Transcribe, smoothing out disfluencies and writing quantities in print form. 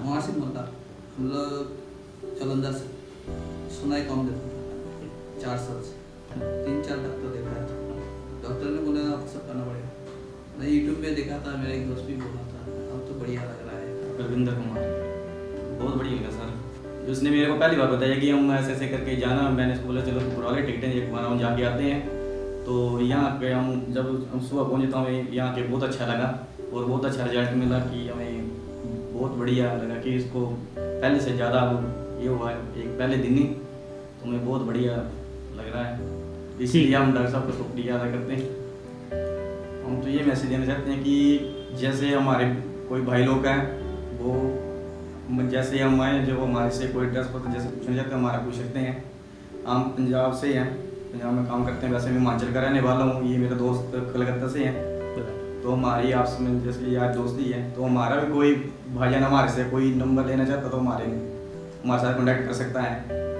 वहाँ से बोलता हम लोग जलंधर से सुनाई कम देता था 4 साल से 3-4 डॉक्टर देखा था। डॉक्टर ने बोला आपको सब करना पड़ेगा। मैं यूट्यूब पे देखा था, मेरा एक दोस्त भी बोला था अब तो बढ़िया लग रहा है। रविंद्र कुमार बहुत बढ़िया लगा सर। उसने मेरे को पहली बार बताया कि हम ऐसे ऐसे करके जाना। मैंने उसको बोला चलो पुरा वाले टिकटें एक बार हम जाके आते हैं। तो यहाँ पे हम जब हम सुबह पहुँचे तो हमें यहाँ के बहुत अच्छा लगा और बहुत अच्छा रिजल्ट मिला कि हमें बहुत बढ़िया लगा कि इसको पहले से ज़्यादा ये हुआ है एक पहले दिन ही, तो हमें बहुत बढ़िया लग रहा है। इसलिए हम डॉक्टर साहब का शुक्रिया अदा करते हैं। हम तो ये मैसेज देना चाहते हैं कि जैसे हमारे कोई भाई लोग हैं वो जैसे हम आए जब हमारे से कोई ड्रेस पता जैसे पूछना चाहते हैं हमारा पूछ सकते हैं। हम पंजाब से हैं, पंजाब में काम करते हैं। वैसे मैं हिमाचल का रहने वाला हूँ, ये मेरा दोस्त कलकत्ता से हैं। तो हमारी आपस में जैसे यार दोस्ती है, तो हमारा भी कोई भाईजान हमारे से कोई नंबर लेना चाहता तो हमारे साथ कॉन्टैक्ट कर सकता है।